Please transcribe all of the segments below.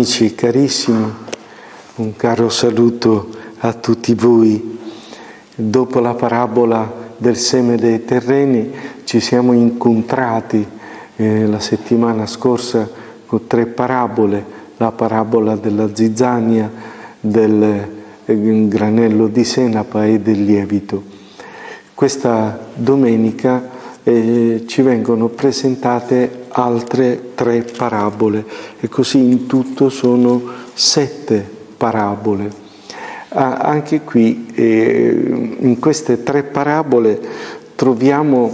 Amici carissimi, un caro saluto a tutti voi. Dopo la parabola del seme dei terreni ci siamo incontrati la settimana scorsa con 3 parabole, la parabola della zizzania, del granello di senape e del lievito. Questa domenica ci vengono presentate altre 3 parabole e così in tutto sono 7 parabole. Anche qui in queste 3 parabole troviamo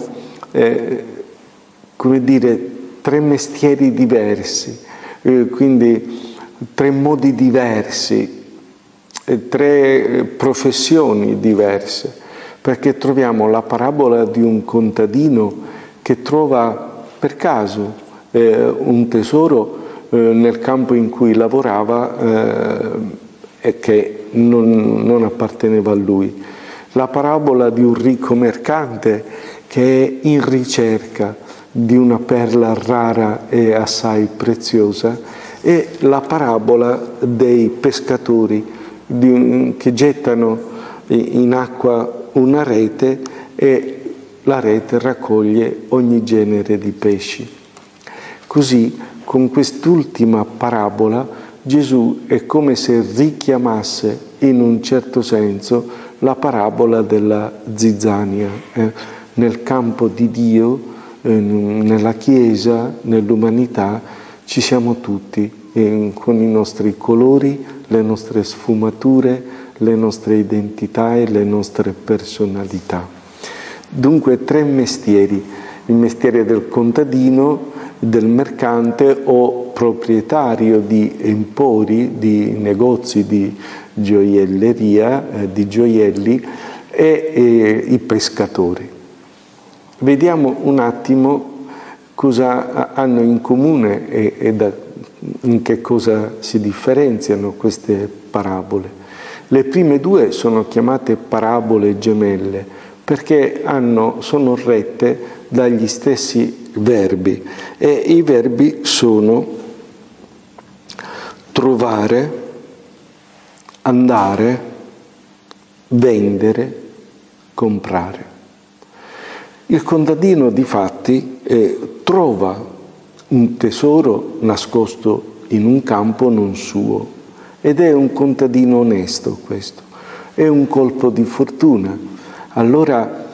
come dire 3 mestieri diversi, quindi 3 modi diversi, 3 professioni diverse. Perché troviamo la parabola di un contadino che trova per caso un tesoro nel campo in cui lavorava e che non apparteneva a lui. La parabola di un ricco mercante che è in ricerca di una perla rara e assai preziosa, e la parabola dei pescatori che gettano in acqua una rete e la rete raccoglie ogni genere di pesci. Così, con quest'ultima parabola, Gesù è come se richiamasse in un certo senso la parabola della zizzania. Nel campo di Dio, nella Chiesa, nell'umanità, ci siamo tutti, con i nostri colori, le nostre sfumature, le nostre identità e le nostre personalità. Dunque 3 mestieri: il mestiere del contadino, del mercante o proprietario di empori, di negozi di gioielleria, di gioielli, e i pescatori. Vediamo un attimo cosa hanno in comune e in che cosa si differenziano queste parabole. Le prime 2 sono chiamate parabole gemelle perché sono rette dagli stessi verbi, e i verbi sono trovare, andare, vendere, comprare. Il contadino difatti trova un tesoro nascosto in un campo non suo. Ed è un contadino onesto questo, è un colpo di fortuna. Allora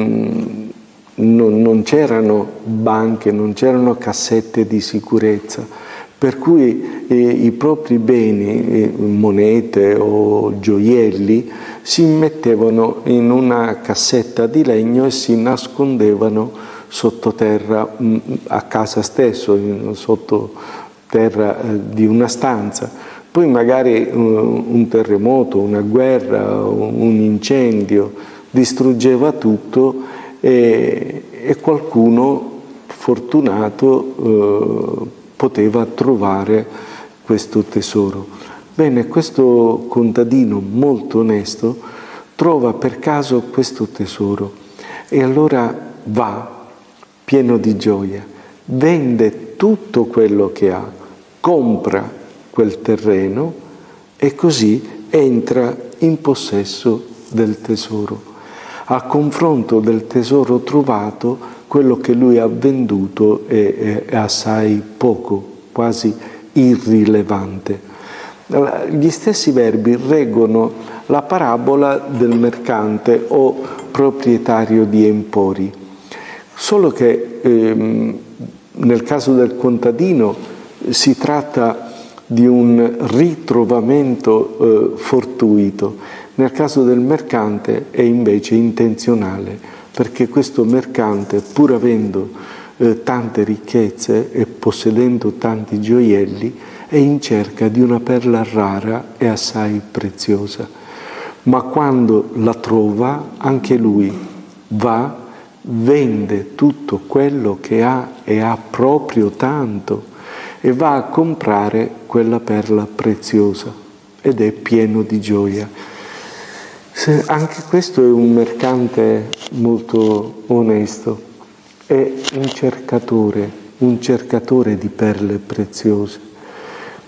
non c'erano banche, non c'erano cassette di sicurezza, per cui i propri beni, monete o gioielli, si mettevano in una cassetta di legno e si nascondevano sottoterra, a casa stesso, sottoterra di una stanza. Poi magari un terremoto, una guerra, un incendio distruggeva tutto e qualcuno fortunato poteva trovare questo tesoro. Bene, questo contadino molto onesto trova per caso questo tesoro e allora va pieno di gioia, vende tutto quello che ha, compra quel terreno e così entra in possesso del tesoro. A confronto del tesoro trovato, quello che lui ha venduto è assai poco, quasi irrilevante. Gli stessi verbi reggono la parabola del mercante o proprietario di empori, solo che nel caso del contadino si tratta di un ritrovamento fortuito. Nel caso del mercante è invece intenzionale, perché questo mercante, pur avendo tante ricchezze e possedendo tanti gioielli, è in cerca di una perla rara e assai preziosa. Ma quando la trova, anche lui va, vende tutto quello che ha, e ha proprio tanto, e va a comprare quella perla preziosa ed è pieno di gioia. Anche questo è un mercante molto onesto, è un cercatore di perle preziose.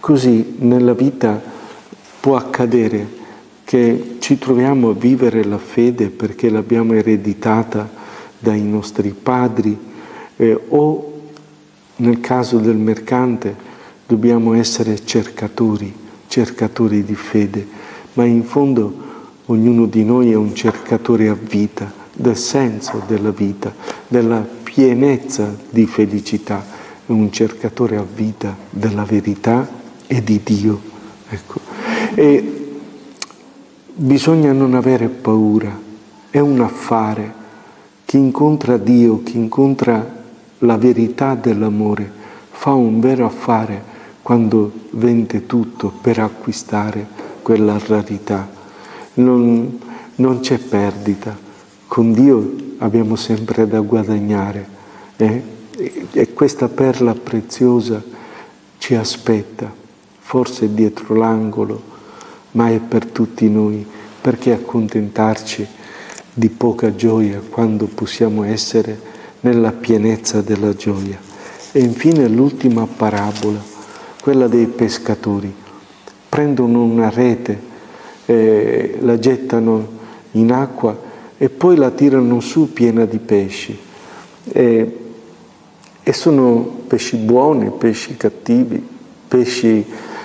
Così nella vita può accadere che ci troviamo a vivere la fede perché l'abbiamo ereditata dai nostri padri, o nel caso del mercante dobbiamo essere cercatori di fede, ma in fondo ognuno di noi è un cercatore a vita, del senso della vita, della pienezza di felicità, è un cercatore a vita della verità e di Dio. Ecco. E bisogna non avere paura, è un affare. Chi incontra Dio, chi incontra la verità dell'amore, fa un vero affare quando vende tutto per acquistare quella rarità. Non c'è perdita, con Dio abbiamo sempre da guadagnare, e questa perla preziosa ci aspetta, forse dietro l'angolo, ma è per tutti noi. Perché accontentarci di poca gioia quando possiamo essere nella pienezza della gioia? E infine l'ultima parabola, quella dei pescatori. Prendono una rete, la gettano in acqua e poi la tirano su piena di pesci. E sono pesci buoni, pesci cattivi, pesci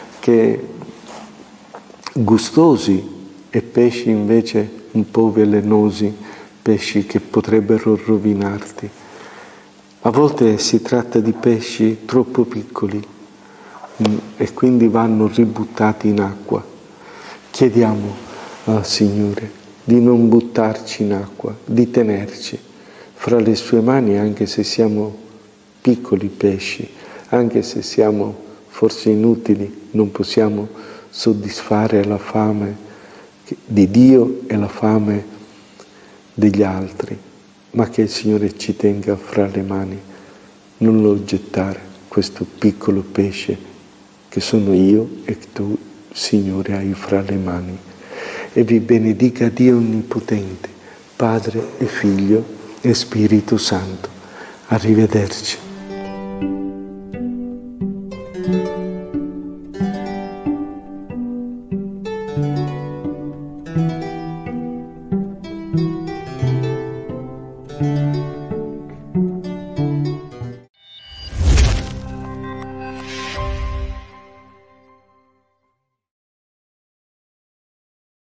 gustosi e pesci invece un po' velenosi, pesci che potrebbero rovinarti. A volte si tratta di pesci troppo piccoli e quindi vanno ributtati in acqua. Chiediamo al Signore di non buttarci in acqua, di tenerci fra le sue mani, anche se siamo piccoli pesci, anche se siamo forse inutili, non possiamo soddisfare la fame di Dio e la fame degli altri, ma che il Signore ci tenga fra le mani, non lo gettare, questo piccolo pesce che sono io e che tu, Signore, hai fra le mani. E vi benedica Dio Onnipotente, Padre e Figlio e Spirito Santo. Arrivederci.